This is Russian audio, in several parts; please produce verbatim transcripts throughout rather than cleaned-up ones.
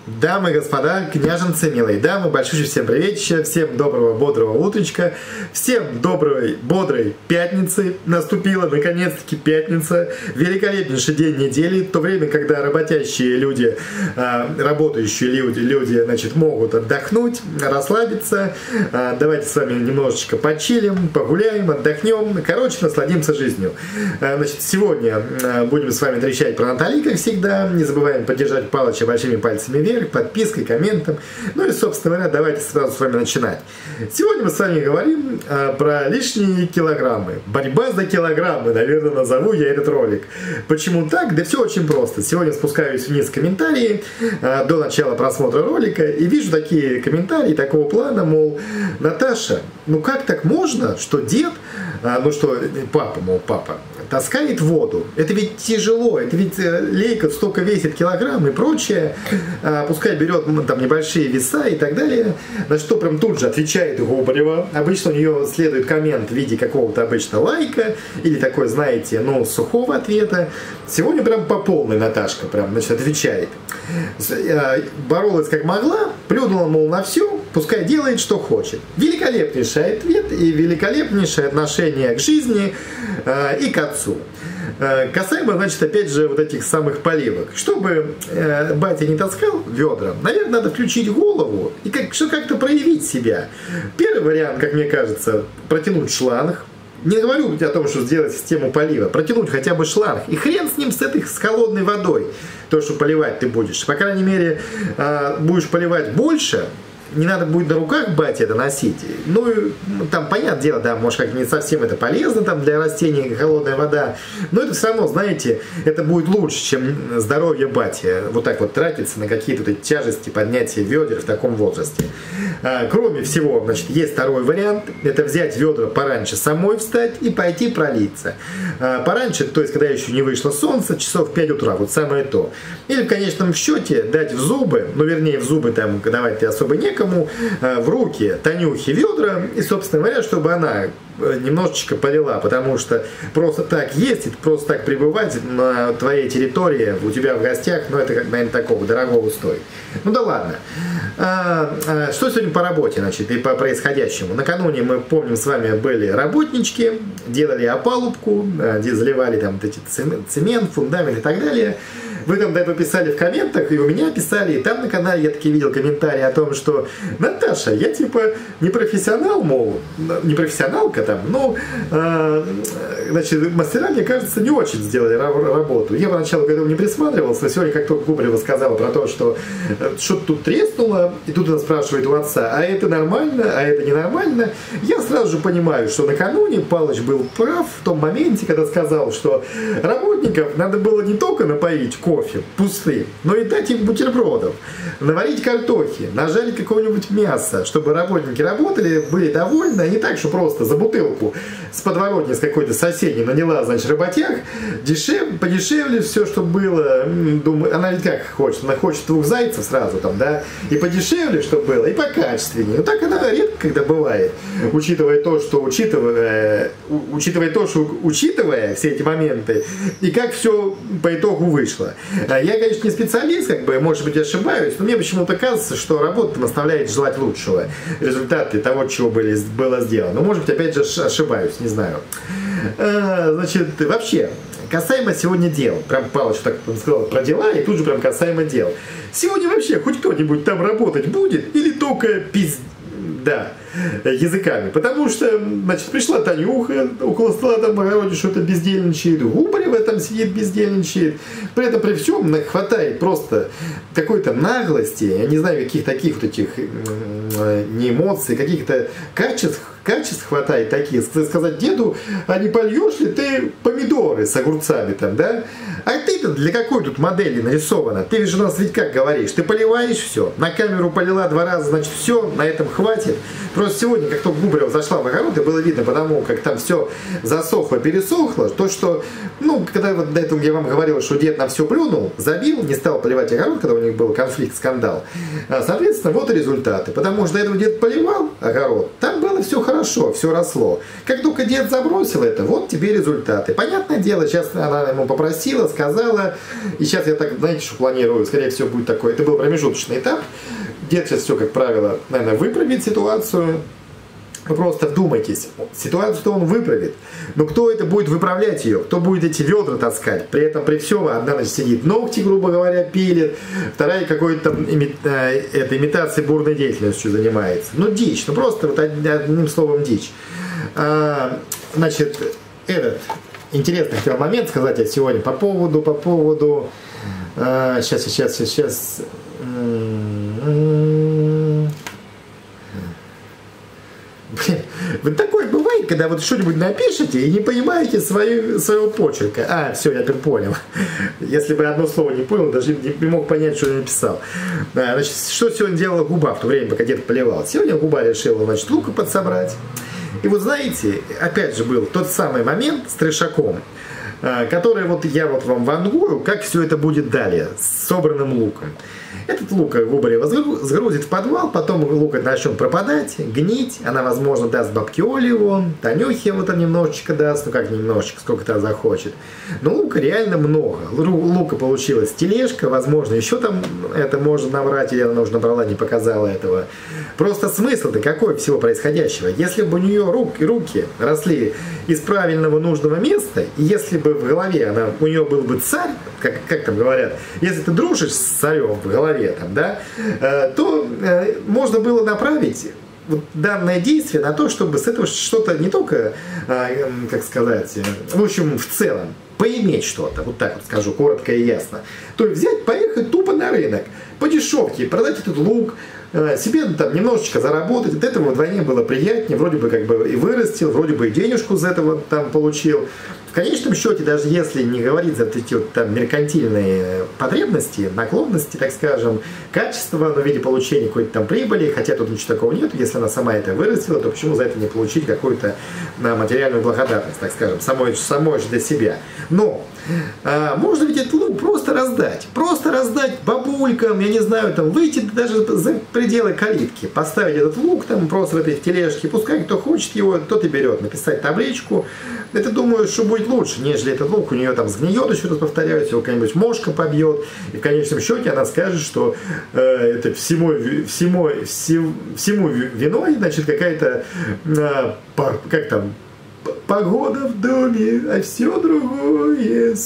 Дамы и господа, княженцы, милые дамы, большущий всем приветище, всем доброго, бодрого утречка, всем доброй, бодрой пятницы. Наступила, наконец-таки, пятница, великолепнейший день недели, в то время, когда работящие люди, работающие люди, люди значит, могут отдохнуть, расслабиться. Давайте с вами немножечко почилим, погуляем, отдохнем, короче, насладимся жизнью. Значит, сегодня будем с вами трещать про Натали, как всегда. Не забываем поддержать Палыча большими пальцами вверх, подпиской, комментом. Ну и, собственно говоря, давайте сразу с вами начинать. Сегодня мы с вами говорим а, про лишние килограммы. Борьба за килограммы, наверное, назову я этот ролик. Почему так? Да все очень просто. Сегодня спускаюсь вниз в комментарии а, до начала просмотра ролика и вижу такие комментарии такого плана, мол, Наташа, ну как так можно, что дед, а, ну что, папа, мол, папа, таскает воду. Это ведь тяжело, это ведь лейка столько весит килограмм и прочее. А, пускай берет там небольшие веса и так далее. На что прям тут же отвечает Губарева. Обычно у нее следует коммент в виде какого-то обычно лайка или такой, знаете, ну, сухого ответа. Сегодня прям по полной Наташка прям, значит, отвечает. Боролась как могла, плюнула, мол, на все, пускай делает, что хочет. Великолепнейший ответ и великолепнейшее отношение к жизни э, и к отцу. Э, касаемо, значит, опять же, вот этих самых поливок. Чтобы э, батя не таскал ведра, наверное, надо включить голову и как, что как-то проявить себя. Первый вариант, как мне кажется, протянуть шланг. Не говорю о том, что сделать систему полива, протянуть хотя бы шланг, и хрен с ним, с этой, с холодной водой, то, что поливать ты будешь. По крайней мере, будешь поливать больше, не надо будет на руках бате это носить. Ну, там, понятное дело, да, может, как не совсем это полезно там для растений, холодная вода, но это все равно, знаете, это будет лучше, чем здоровье бати. Вот так вот тратиться на какие-то вот эти тяжести, поднятия ведер в таком возрасте. А, кроме всего, значит, есть второй вариант, это взять ведра пораньше самой встать и пойти пролиться. А, пораньше, то есть, когда еще не вышло солнце, часов в пять утра, вот самое то. Или в конечном счете дать в зубы, ну, вернее, в зубы там давать-то особо некому, в руки Танюхи ведра и, собственно говоря, чтобы она немножечко полила, потому что просто так ездить, просто так пребывать на твоей территории, у тебя в гостях, ну это, наверное, такого дорогого стоит. Ну да ладно. А, а, что сегодня по работе, значит, и по происходящему? Накануне мы, помним, с вами были работнички, делали опалубку, где заливали там эти цемент, фундамент и так далее. Вы там до этого писали в комментах, и у меня писали, и там на канале я таки видел комментарии о том, что Наташа, я типа не профессионал, мол, не профессионалка там, но, э, значит, мастера, мне кажется, не очень сделали работу. Я поначалу к этому не присматривался, но сегодня, как только Губарева сказала про то, что что-то тут треснуло, и тут она спрашивает у отца, а это нормально, а это ненормально, я сразу же понимаю, что накануне Палыч был прав в том моменте, когда сказал, что работников надо было не только напоить кофе пустым, но и дать им бутербродов, наварить картохи, нажарить какого-нибудь мяса, чтобы работники работали, были довольны, а не так, что просто за бутылку с подворотни, с какой-то соседней наняла, значит, работяг, дешев, подешевле все, что было. Думаю, она ведь как хочет, она хочет двух зайцев сразу там, да, и подешевле, что было, и покачественнее. Ну так она редко когда бывает, учитывая то, что учитывая, учитывая то, что учитывая все эти моменты, и как все по итогу вышло. Я, конечно, не специалист, как бы, может быть, ошибаюсь, но мне почему-то кажется, что работа оставляет желать лучшего. Результаты того, чего были, было сделано. Но, может быть, опять же, ошибаюсь, не знаю. А, значит, вообще, касаемо сегодня дел. Прям Палыч так сказал про дела, и тут же прям касаемо дел. Сегодня вообще хоть кто-нибудь там работать будет? Или только пиздец? Да, языками. Потому что, значит, пришла Танюха, около стола там в огороде что-то бездельничает, Губарева там сидит бездельничает. При этом при всем хватает просто какой-то наглости, я не знаю, каких таких вот этих не эмоций, каких-то качеств, качеств хватает таких, сказать деду, а не польешь ли ты помидоры с огурцами там, да? А ты-то для какой тут модели нарисована? Ты же у нас ведь как говоришь, ты поливаешь все, на камеру полила два раза, значит все, на этом хватит. Просто сегодня, как только Губарева зашла в огород, и было видно, потому как там все засохло, пересохло, то, что, ну, когда вот до этого я вам говорил, что дед на все плюнул, забил, не стал поливать огород, когда у них был конфликт, скандал. Соответственно, вот и результаты. Потому что до этого дед поливал огород, там было все хорошо, все росло. Как только дед забросил это, вот тебе результаты. Понятное дело, сейчас она ему попросила, сказала, и сейчас я так, знаете, что планирую, скорее всего, будет такой, это был промежуточный этап. Дед сейчас все, как правило, наверное, выправит ситуацию. Вы просто вдумайтесь, ситуацию-то он выправит, но кто это будет выправлять ее, кто будет эти ведра таскать, при этом при всем одна, значит, сидит ногти, грубо говоря, пилит, вторая какой-то там ими, э, это, имитацией бурной деятельностью занимается. Ну дичь, ну просто вот одним словом дичь. А, значит, этот интересный хотел момент сказать я сегодня по поводу, по поводу, а, сейчас, сейчас, сейчас, Блин, вот такое бывает, когда вот что-нибудь напишете и не понимаете свою, своего почерка. А, все, я теперь понял. Если бы одно слово не понял, даже не, не мог понять, что я написал. А, значит, что сегодня делала губа в то время, пока дед поливал? Сегодня губа решила, значит, лука подсобрать. И вот знаете, опять же был тот самый момент с трешаком, который вот я вот вам вангую, как все это будет далее с собранным луком. Этот лук Губарева сгрузит в подвал, потом лук начнет пропадать, гнить, она, возможно, даст бабке Оле его, Танюхе вот он немножечко даст, ну как немножечко, сколько-то захочет. Но лука реально много. Лука получилась тележка, возможно, еще там это можно набрать, или она уже набрала, не показала этого. Просто смысл-то какой всего происходящего? Если бы у нее руки, руки росли из правильного нужного места, и если бы в голове она, у нее был бы царь, как, как там говорят, если ты дружишь с царем в голове, там, да, то э, можно было направить вот данное действие на то, чтобы с этого что-то не только, э, как сказать, в общем, в целом, поиметь что-то, вот так вот скажу, коротко и ясно. То есть взять, поехать тупо на рынок, по дешевке, продать этот лук, э, себе там немножечко заработать, от этого вдвойне было приятнее, вроде бы как бы и вырастил, вроде бы и денежку за этого там получил. В конечном счете, даже если не говорить за эти вот там меркантильные потребности, наклонности, так скажем, качества, но в виде получения какой-то там прибыли, хотя тут ничего такого нет, если она сама это вырастила, то почему за это не получить какую-то материальную благодарность, так скажем, самой, самой же для себя. Но а, можно ведь этот лук просто раздать, просто раздать бабулькам, я не знаю, там выйти даже за пределы калитки, поставить этот лук там просто в этой тележке, пускай кто хочет его, тот и берет, написать табличку. Это, думаю, что будет лучше, нежели этот лук у нее там сгниет, еще раз повторяюсь, его какая-нибудь мошка побьет, и в конечном счете она скажет, что э, это всему, всему, всему, всему виной, значит, какая-то, э, как там, погода в доме, а все другое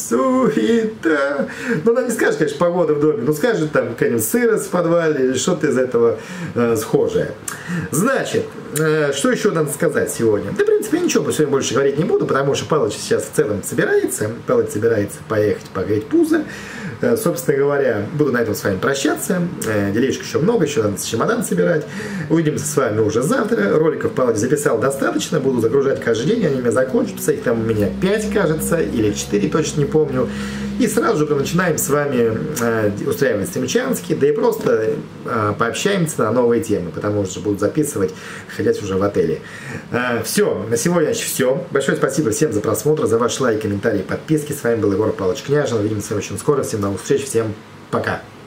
суета. Ну, она не скажет, конечно, погода в доме, но скажет там какая-нибудь сырость в подвале или что-то из этого э, схожее. Значит, э, что еще надо сказать сегодня? Да, в принципе, ничего сегодня больше говорить не буду, потому что Палыч сейчас в целом собирается. Палыч собирается поехать погреть пузо. Э, собственно говоря, буду на этом с вами прощаться. Э, делишек еще много, еще надо чемодан собирать. Увидимся с вами уже завтра. Роликов Палыч записал достаточно, буду загружать каждый день, они у меня закончатся, их там у меня пять, кажется, или четыре, точно не помню. И сразу же начинаем с вами э, устраивать стримчанский, да и просто э, пообщаемся на новые темы, потому что буду записывать, находясь уже в отеле. Э, все, на сегодня все. Большое спасибо всем за просмотр, за ваши лайки, комментарии, подписки. С вами был Егор Павлович Княжин. Увидимся очень скоро. Всем новых встреч, всем пока.